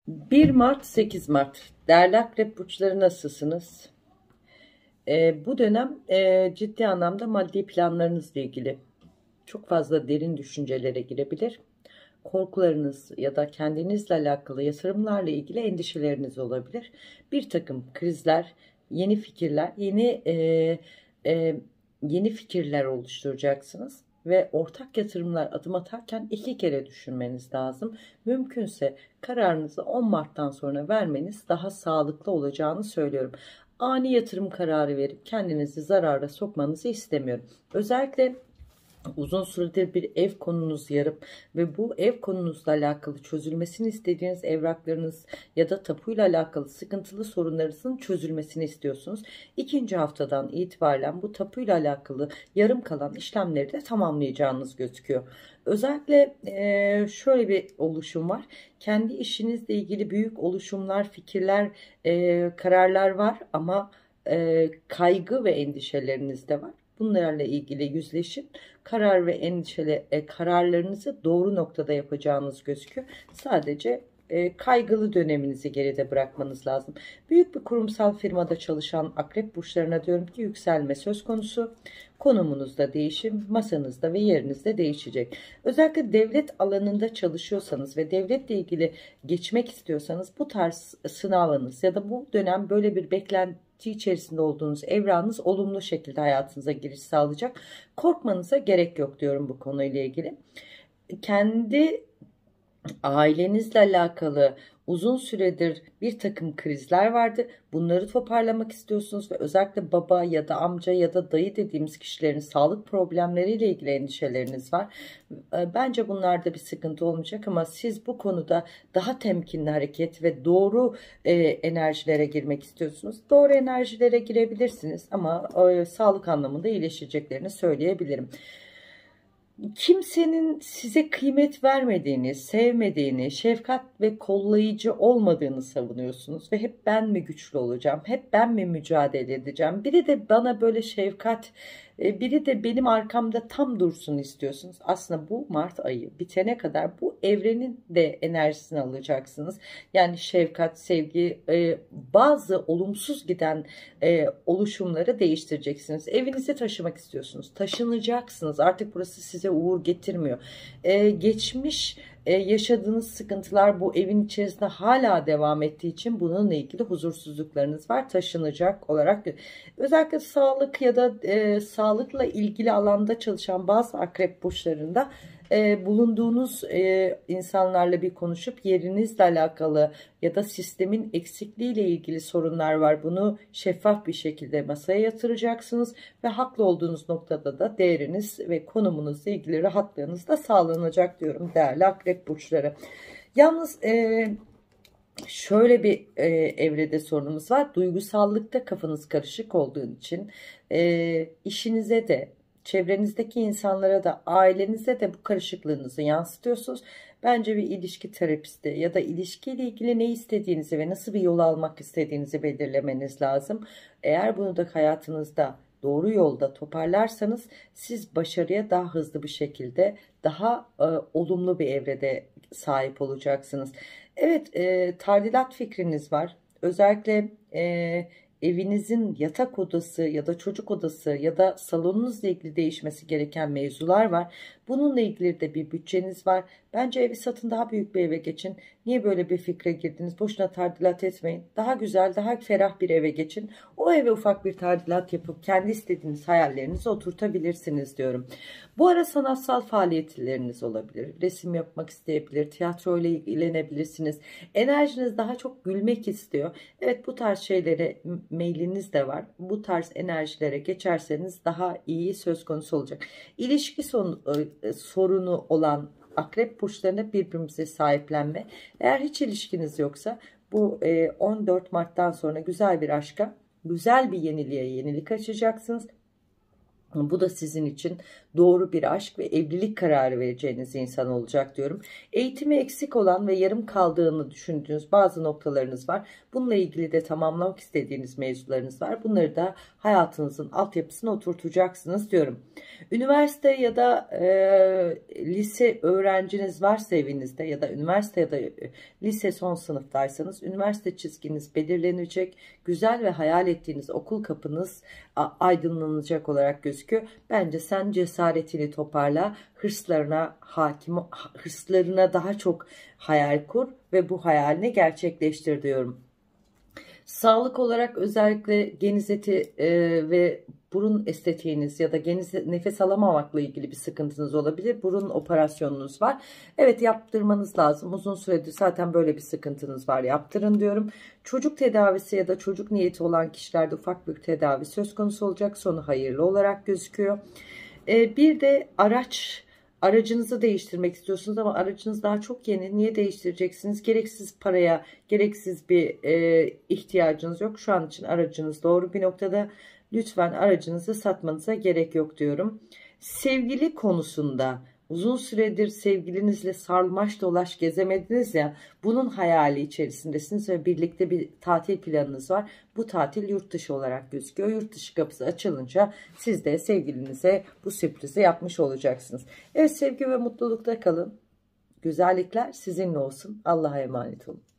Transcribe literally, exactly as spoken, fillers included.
bir Mart sekiz Mart değerli akrep burçları, nasılsınız? Ee, bu dönem e, ciddi anlamda maddi planlarınızla ilgili çok fazla derin düşüncelere girebilir. Korkularınız ya da kendinizle alakalı yatırımlarla ilgili endişeleriniz olabilir. Bir takım krizler, yeni fikirler, yeni e, e, yeni fikirler oluşturacaksınız ve ortak yatırımlar adım atarken iki kere düşünmeniz lazım. Mümkünse kararınızı on Mart'tan sonra vermeniz daha sağlıklı olacağını söylüyorum. Ani yatırım kararı verip kendinizi zarara sokmanızı istemiyorum. Özellikle uzun süredir bir ev konunuz yarıp ve bu ev konunuzla alakalı çözülmesini istediğiniz evraklarınız ya da tapuyla alakalı sıkıntılı sorunlarınızın çözülmesini istiyorsunuz. İkinci haftadan itibaren bu tapuyla alakalı yarım kalan işlemleri de tamamlayacağınız gözüküyor. Özellikle e, şöyle bir oluşum var. Kendi işinizle ilgili büyük oluşumlar, fikirler, e, kararlar var ama e, kaygı ve endişeleriniz de var. Bunlarla ilgili yüzleşin. Karar ve endişeli e, kararlarınızı doğru noktada yapacağınız gözüküyor. Sadece e, kaygılı döneminizi geride bırakmanız lazım. Büyük bir kurumsal firmada çalışan akrep burçlarına diyorum ki yükselme söz konusu. Konumunuzda değişim, masanızda ve yerinizde değişecek. Özellikle devlet alanında çalışıyorsanız ve devletle ilgili geçmek istiyorsanız bu tarz sınavınız ya da bu dönem böyle bir beklenti içerisinde olduğunuz evranız olumlu şekilde hayatınıza giriş sağlayacak. Korkmanıza gerek yok diyorum bu konuyla ilgili. Kendi ailenizle alakalı uzun süredir bir takım krizler vardı. Bunları toparlamak istiyorsunuz ve özellikle baba ya da amca ya da dayı dediğimiz kişilerin sağlık problemleriyle ilgili endişeleriniz var. Bence bunlarda bir sıkıntı olmayacak ama siz bu konuda daha temkinli hareket ve doğru e, enerjilere girmek istiyorsunuz. Doğru enerjilere girebilirsiniz ama e, sağlık anlamında iyileşeceklerini söyleyebilirim. Kimsenin size kıymet vermediğini, sevmediğini, şefkat ve kollayıcı olmadığını savunuyorsunuz ve hep ben mi güçlü olacağım, hep ben mi mücadele edeceğim, biri de bana böyle şefkat, e, biri de benim arkamda tam dursun istiyorsunuz. Aslında bu Mart ayı bitene kadar bu evrenin de enerjisini alacaksınız. Yani şefkat, sevgi, e, bazı olumsuz giden e, oluşumları değiştireceksiniz. Evinize taşımak istiyorsunuz. Taşınacaksınız. Artık burası size uğur getirmiyor. E, geçmiş e, yaşadığınız sıkıntılar bu evin içerisinde hala devam ettiği için bununla ilgili huzursuzluklarınız var. Taşınacak olarak özellikle sağlık ya da e, sağlıkla ilgili alanda çalışan bazı akrep burçlarında e, bulunduğunuz e, insanlarla bir konuşup yerinizle alakalı ya da sistemin eksikliğiyle ilgili sorunlar var. Bunu şeffaf bir şekilde masaya yatıracaksınız ve haklı olduğunuz noktada da değeriniz ve konumunuzla ilgili rahatlığınız da sağlanacak diyorum değerli akrep burçları. Yalnız e, şöyle bir e, evrede sorunumuz var. Duygusallıkta kafanız karışık olduğu için e, işinize de, çevrenizdeki insanlara da, ailenize de bu karışıklığınızı yansıtıyorsunuz. Bence bir ilişki terapisti ya da ilişkiyle ilgili ne istediğinizi ve nasıl bir yol almak istediğinizi belirlemeniz lazım. Eğer bunu da hayatınızda doğru yolda toparlarsanız siz başarıya daha hızlı bir şekilde, daha e, olumlu bir evrede sahip olacaksınız. Evet, e, tadilat fikriniz var. Özellikle e, evinizin yatak odası ya da çocuk odası ya da salonunuzla ilgili değişmesi gereken mevzular var. Bununla ilgili de bir bütçeniz var. Bence evi satın, daha büyük bir eve geçin. Niye böyle bir fikre girdiniz? Boşuna tadilat etmeyin. Daha güzel, daha ferah bir eve geçin. O eve ufak bir tadilat yapıp kendi istediğiniz hayallerinizi oturtabilirsiniz diyorum. Bu ara sanatsal faaliyetleriniz olabilir. Resim yapmak isteyebilir, tiyatro ile ilgilenebilirsiniz. Enerjiniz daha çok gülmek istiyor. Evet, bu tarz şeylere meyliniz de var. Bu tarz enerjilere geçerseniz daha iyi söz konusu olacak. İlişki son, e, sorunu olan akrep burçlarına birbirimize sahiplenme. Eğer hiç ilişkiniz yoksa bu e, on dört Mart'tan sonra güzel bir aşka, güzel bir yeniliğe yenilik açacaksınız. Bu da sizin için doğru bir aşk ve evlilik kararı vereceğiniz insan olacak diyorum. Eğitimi eksik olan ve yarım kaldığını düşündüğünüz bazı noktalarınız var. Bununla ilgili de tamamlamak istediğiniz mevzularınız var. Bunları da hayatınızın altyapısına oturtacaksınız diyorum. Üniversite ya da e, lise öğrenciniz varsa evinizde ya da üniversite ya da lise son sınıftaysanız üniversite çizginiz belirlenecek. Güzel ve hayal ettiğiniz okul kapınız aydınlanacak olarak gözüküyor. Bence sen cesaretini toparla, hırslarına hakim, hırslarına daha çok hayal kur ve bu hayalini gerçekleştir diyorum. Sağlık olarak özellikle geniz eti e, ve burun estetiğiniz ya da geniz nefes alamamakla ilgili bir sıkıntınız olabilir. Burun operasyonunuz var. Evet, yaptırmanız lazım. Uzun süredir zaten böyle bir sıkıntınız var. Yaptırın diyorum. Çocuk tedavisi ya da çocuk niyeti olan kişilerde ufak bir tedavi söz konusu olacak. Sonu hayırlı olarak gözüküyor. E, bir de araç. Aracınızı değiştirmek istiyorsunuz ama aracınız daha çok yeni. Niye değiştireceksiniz? Gereksiz paraya, gereksiz bir e, ihtiyacınız yok. Şu an için aracınız doğru bir noktada. Lütfen aracınızı satmanıza gerek yok diyorum. Sevgili konusunda uzun süredir sevgilinizle sarmaş dolaş gezemediniz ya, bunun hayali içerisindesiniz ve birlikte bir tatil planınız var. Bu tatil yurt dışı olarak gözüküyor. Yurt dışı kapısı açılınca siz de sevgilinize bu sürprizi yapmış olacaksınız. Evet, sevgi ve mutlulukta kalın. Güzellikler sizinle olsun. Allah'a emanet olun.